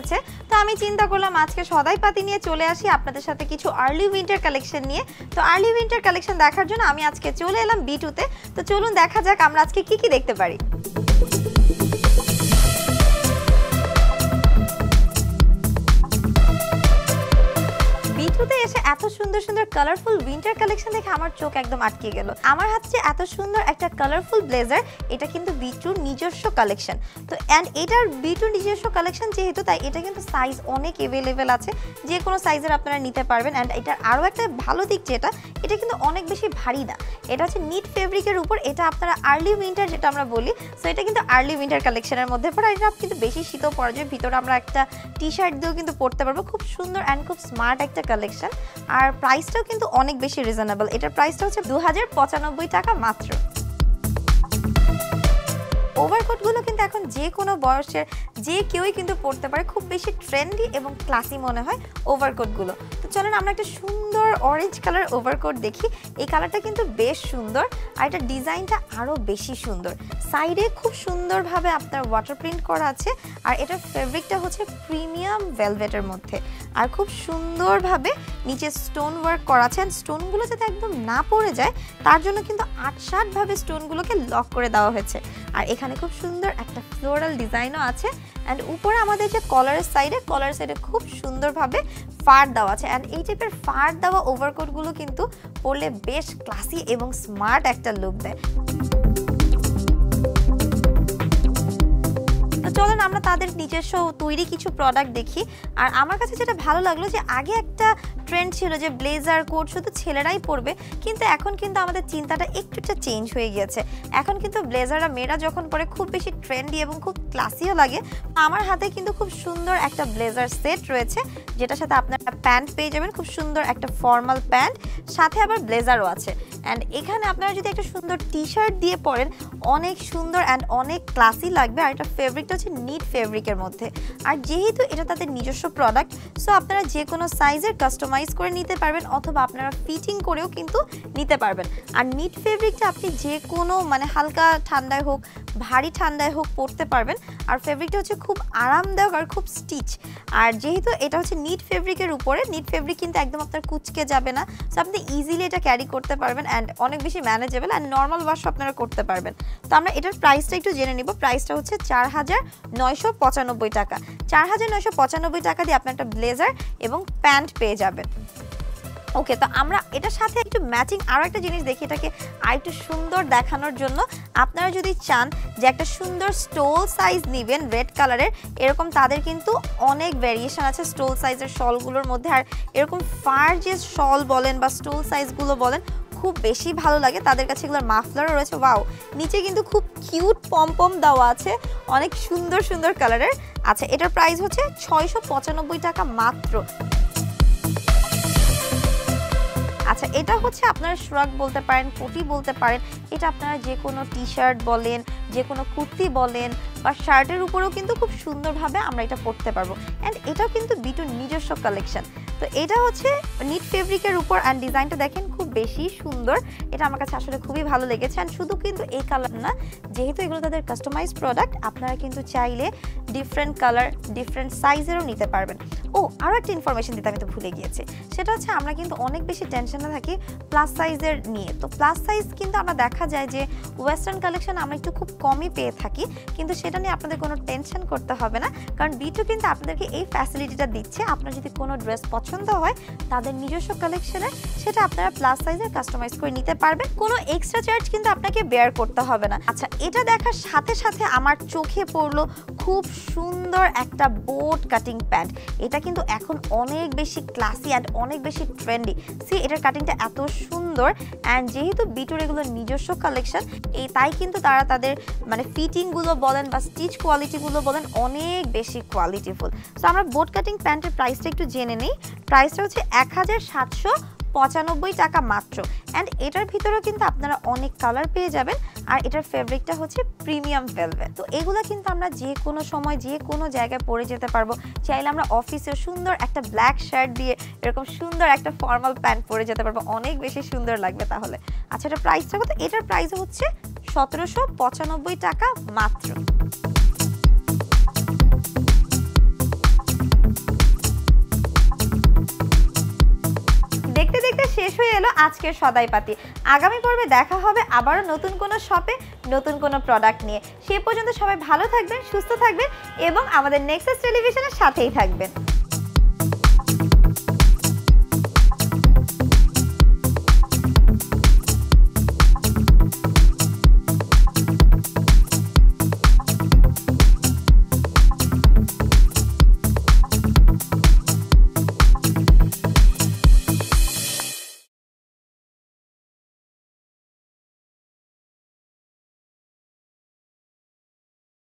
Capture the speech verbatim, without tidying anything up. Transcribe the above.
এসেছে, তো আমি চিন্তা করলাম আজকে সদাই পাতি নিয়ে চলে আসি আপনাদের সাথে কিছু আর্লি উইন্টার কালেকশন নিয়ে। তো আর্লি উইন্টার কালেকশন দেখার জন্য আমি আজকে চলে এলাম বি টুতে। তো চলুন দেখা যাক আমরা আজকে কি কি দেখতে পারি। এসে এত সুন্দর সুন্দর কালারফুল উইন্টার কালেকশন দেখে আমার চোখ একদম আটকে গেল। আমার হাতে এত সুন্দর একটা কালারফুল ব্লেজার, এটা কিন্তু বি টুর নিজস্ব কালেকশন। তো অ্যান্ড এটার বি টুর নিজস্ব কালেকশন যেহেতু, তাই এটা কিন্তু সাইজ অনেক অ্যাভেলেবেল আছে, যে কোনো সাইজের আপনারা নিতে পারবেন। অ্যান্ড এটার আরও একটা ভালো দিক যেটা, এটা কিন্তু অনেক বেশি ভারী না, এটা হচ্ছে নিট ফেব্রিকের উপর। এটা আপনারা আর্লি উইন্টার যেটা আমরা বলি, সো এটা কিন্তু আর্লি উইন্টার কালেকশনের মধ্যে পড়ে। এটা কিন্তু বেশি শীতও পড়া যায়, ভিতরে আমরা একটা টি শার্ট দিয়েও কিন্তু পরতে পারবো। খুব সুন্দর অ্যান্ড খুব স্মার্ট একটা কালেকশন। আর প্রাইসটাও কিন্তু অনেক বেশি রিজনেবল। এটার প্রাইসটা হচ্ছে দু হাজার পঁচানব্বই টাকা মাত্র। ওভারকোটগুলো কিন্তু এখন যে কোনো বয়সের যে কেউই কিন্তু পরতে পারে, খুব বেশি ট্রেন্ডি এবং ক্লাসি মনে হয় ওভারকোটগুলো। তো চলেন আমরা একটা সুন্দর অরেঞ্জ কালার ওভারকোট দেখি। এই কালারটা কিন্তু বেশ সুন্দর, আর এটার ডিজাইনটা আরও বেশি সুন্দর। সাইডে খুব সুন্দরভাবে আপনার ওয়াটার প্রিন্ট করা আছে, আর এটার ফেব্রিকটা হচ্ছে প্রিমিয়াম ভেলভেটের মধ্যে, আর খুব সুন্দরভাবে নিচে স্টোন ওয়ার্ক করা আছে। স্টোনগুলো যাতে একদম না পড়ে যায় তার জন্য কিন্তু আট সাতভাবে স্টোনগুলোকে লক করে দেওয়া হয়েছে। আর এখানে খুব সুন্দর একটা ফ্লোরাল ডিজাইনও আছে। অ্যান্ড উপরে আমাদের যে কলারের সাইডে কলার সাইডে খুব সুন্দরভাবে ফার দেওয়া আছে। অ্যান্ড এই টাইপের ফার দেওয়া ওভারকোটগুলো কিন্তু পরলে বেশ ক্লাসি এবং স্মার্ট একটা লুক দেয়। চলেন আমরা তাদের নিজস্ব তৈরি কিছু প্রোডাক্ট দেখি। আর আমার কাছে যেটা ভালো লাগলো যে আগে একটা ট্রেন্ড ছিল যে ব্লেজার কোট শুধু ছেলেরাই পরবে, কিন্তু এখন কিন্তু আমাদের চিন্তাটা একটুটা চেঞ্জ হয়ে গিয়েছে। এখন কিন্তু ব্লেজাররা মেয়েরা যখন পরে খুব বেশি ট্রেন্ডি এবং খুব ক্লাসিও লাগে। আমার হাতে কিন্তু খুব সুন্দর একটা ব্লেজার সেট রয়েছে, যেটার সাথে আপনারা প্যান্ট পেয়ে যাবেন, খুব সুন্দর একটা ফর্মাল প্যান্ট, সাথে আবার ব্লেজারও আছে। অ্যান্ড এখানে আপনারা যদি একটা সুন্দর টি শার্ট দিয়ে পরেন, অনেক সুন্দর অ্যান্ড অনেক ক্লাসি লাগবে। আর এটা ফেব্রিকটা হচ্ছে নিট ফেব্রিকের মধ্যে। আর যেহেতু এটা তাদের নিজস্ব প্রোডাক্ট, সো আপনারা যে কোনো সাইজের কাস্টমাইজ করে নিতে পারবেন, অথবা আপনারা ফিটিং করেও কিন্তু নিতে পারবেন। আর নিট ফেব্রিকটা আপনি যে কোনো মানে হালকা ঠান্ডায় হোক ভারী ঠান্ডায় হোক পরতে পারবেন। আর ফেব্রিকটা হচ্ছে খুব আরামদায়ক আর খুব স্টিচ। আর যেহেতু এটা হচ্ছে নিট ফেব্রিকের উপরে, নিট ফেব্রিক কিন্তু একদম আপনার কুচকে যাবে না, সো আপনি ইজিলি এটা ক্যারি করতে পারবেন। অ্যান্ড অনেক বেশি ম্যানেজেবল, অ্যান্ড নর্মাল ওয়াশও আপনারা করতে পারবেন। তো আমরা এটার প্রাইসটা একটু জেনে নিব। প্রাইসটা হচ্ছে চার হাজার নয়শো পঁচানব্বই টাকা। চার হাজার নয়শো পঁচানব্বই টাকা দিয়ে আপনার একটা ব্লেজার এবং প্যান্ট পেয়ে যাবেন। ওকে, তো আমরা এটার সাথে একটু ম্যাচিং আরও একটা জিনিস দেখি, এটাকে আর একটু সুন্দর দেখানোর জন্য। আপনারা যদি চান যে একটা সুন্দর স্টোল সাইজ নেবেন রেড কালারের, এরকম তাদের কিন্তু অনেক ভ্যারিয়েশন আছে স্টোল সাইজের শলগুলোর মধ্যে। আর এরকম ফার যে শল বলেন বা স্টোল সাইজগুলো বলেন, খুব বেশি ভালো লাগে তাদের কাছে। এগুলোর মাফলারও রয়েছে, ওয়াও, নিচে কিন্তু খুব কিউট পমপম দেওয়া আছে, অনেক সুন্দর সুন্দর কালারের। আচ্ছা, এটার প্রাইস হচ্ছে ছয়শো পঁচানব্বই টাকা মাত্র। আচ্ছা, এটা হচ্ছে আপনারা শ্রাগ বলতে পারেন, কোটি বলতে পারেন। এটা আপনারা যে কোনো টি শার্ট বলেন, যে কোনো কুর্তি বলেন বা শার্টের উপরেও কিন্তু খুব সুন্দরভাবে আমরা এটা পরতে পারবো। অ্যান্ড এটাও কিন্তু বি টুর নিজস্ব কালেকশন। তো এটা হচ্ছে নিট ফেব্রিকের উপর, অ্যান্ড ডিজাইনটা দেখেন খুব বেশি সুন্দর। এটা আমার কাছে আসলে খুবই ভালো লেগেছে। অ্যান্ড শুধু কিন্তু এই কালার না, যেহেতু এগুলো তাদের কাস্টমাইজ প্রোডাক্ট, আপনারা কিন্তু চাইলে ডিফারেন্ট কালার ডিফারেন্ট সাইজেরও নিতে পারবেন। ও, আরও একটা ইনফরমেশন দিতে আমি তো ভুলে গিয়েছি, সেটা হচ্ছে আমরা কিন্তু অনেক বেশি টেনশনে থাকি প্লাস সাইজের নিয়ে। তো প্লাস সাইজ কিন্তু আমরা দেখা যায় যে ওয়েস্টার্ন কালেকশন আমরা একটু খুব কমই পেয়ে থাকি, কিন্তু সেটা নিয়ে আপনাদের কোনো টেনশন করতে হবে না, কারণ বি টু কিন্তু আপনাদেরকে এই ফ্যাসিলিটিটা দিচ্ছে। আপনার যদি কোনো ড্রেস পছন্দ হয় তাদের নিজস্ব কালেকশনে, সেটা আপনারা প্লাস সাইজের কাস্টমাইজ করে নিতে পারবেন, কোনো এক্সট্রা চার্জ কিন্তু আপনাকে বেয়ার করতে হবে না। আচ্ছা, এটা দেখার সাথে সাথে আমার চোখে পড়লো খুব সুন্দর একটা বোট কাটিং প্যান্ট। এটা কিন্তু এখন অনেক বেশি ক্লাসি অ্যান্ড অনেক বেশি ট্রেন্ডি। সি, এটার কাটিংটা এত সুন্দর। অ্যান্ড যেহেতু বি টুর এগুলো নিজস্ব কালেকশন, এই তাই কিন্তু তারা তাদের মানে ফিটিংগুলো বলেন বা স্টিচ কোয়ালিটিগুলো বলেন অনেক বেশি কোয়ালিটিফুল। সো আমরা বোট কাটিং প্যান্টের প্রাইসটা একটু জেনে নিই। প্রাইসটা হচ্ছে এক হাজার সাতশো পঁচানব্বই টাকা মাত্র। অ্যান্ড এটার ভিতরেও কিন্তু আপনারা অনেক কালার পেয়ে যাবেন। আর এটার ফেব্রিকটা হচ্ছে প্রিমিয়াম ভেলভেট। তো এগুলো কিন্তু আমরা যে কোনো সময় যে কোনো জায়গায় পরে যেতে পারবো। চাইলে আমরা অফিসে সুন্দর একটা ব্ল্যাক শার্ট দিয়ে এরকম সুন্দর একটা ফর্মাল প্যান্ট পরে যেতে পারবো, অনেক বেশি সুন্দর লাগবে তাহলে। আচ্ছা, এটার প্রাইসটা কত? এটার প্রাইস হচ্ছে সতেরোশো পঁচানব্বই টাকা মাত্র। আজকের সদাই পাতি। আগামী পর্বে দেখা হবে আবারও নতুন কোনো শপে নতুন কোনো প্রোডাক্ট নিয়ে। সে পর্যন্ত সবাই ভালো থাকবেন, সুস্থ থাকবেন এবং আমাদের নেক্সাস টেলিভিশনের সাথেই থাকবেন।